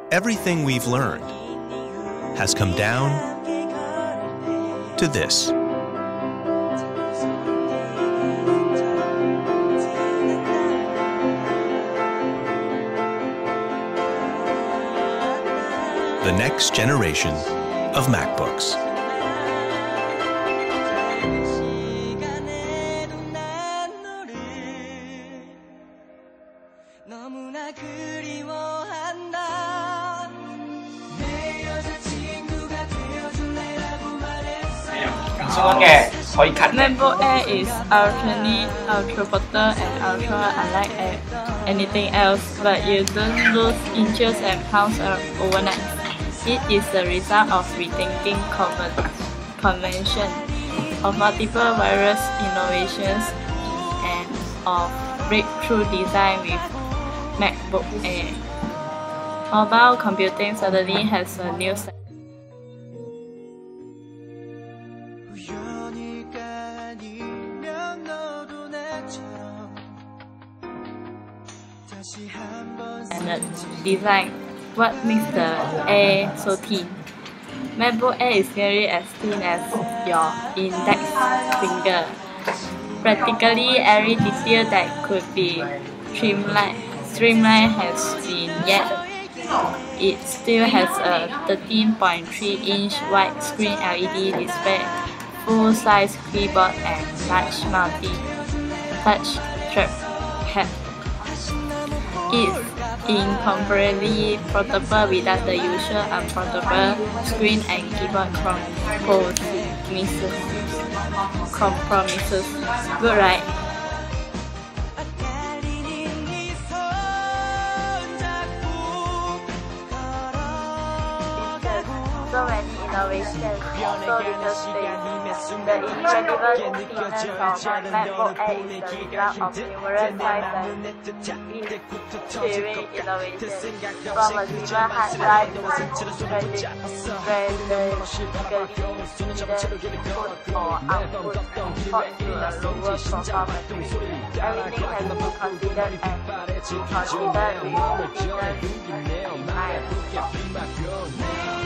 Everything we've learned has come down to this. The next generation of MacBooks. MacBook Air is ultra neat, ultra portable, and ultra unlike anything else, but you don't lose inches and pounds overnight. It is the result of rethinking convention, of multiple various innovations, and of breakthrough design with MacBook Air. Mobile computing suddenly has a new set. And the design, what makes the Air so thin? MacBook Air is nearly as thin as your index finger. Practically every detail that could be streamlined has been yet. It still has a 13.3-inch widescreen LED display, full-size keyboard, and large multi-touch trackpad. It's incomparably portable without the usual unportable screen and keyboard compromises. Good, right? So many innovations, so little space. The incredible thickness of MacBook Air is the result of numerous size and sharing innovations. From a single hard drive to strategically put or output port to a lower profile battery. Everything has been considered with confidence in mind.